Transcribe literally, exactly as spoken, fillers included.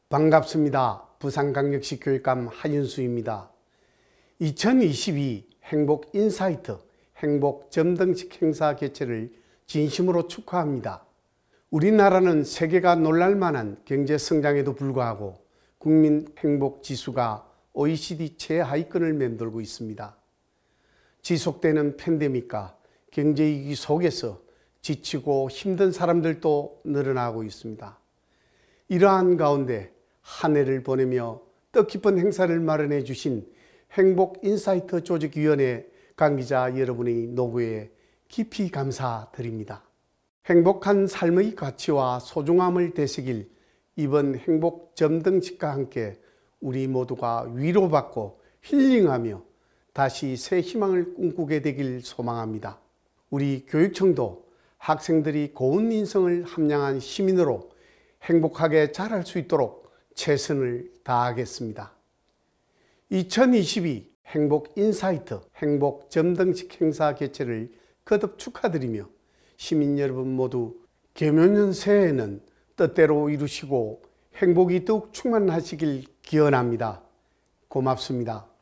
반갑습니다. 부산광역시 교육감 하윤수입니다. 이천이십이 행복인사이트 행복점등식 행사 개최를 진심으로 축하합니다. 우리나라는 세계가 놀랄만한 경제성장에도 불구하고 국민 행복지수가 오이시디 최하위권을 맴돌고 있습니다. 지속되는 팬데믹과 경제위기 속에서 지치고 힘든 사람들도 늘어나고 있습니다. 이러한 가운데 한 해를 보내며 뜻깊은 행사를 마련해 주신 행복인사이트 조직위원회 관계자 여러분의 노고에 깊이 감사드립니다. 행복한 삶의 가치와 소중함을 되새길 이번 행복점등식과 함께 우리 모두가 위로받고 힐링하며 다시 새 희망을 꿈꾸게 되길 소망합니다. 우리 교육청도 학생들이 고운 인성을 함양한 시민으로 행복하게 자랄 수 있도록 최선을 다하겠습니다. 이천이십이 행복인사이트 행복점등식 행사 개최를 거듭 축하드리며 시민 여러분 모두 개묘년 새해에는 뜻대로 이루시고 행복이 더욱 충만하시길 기원합니다. 고맙습니다.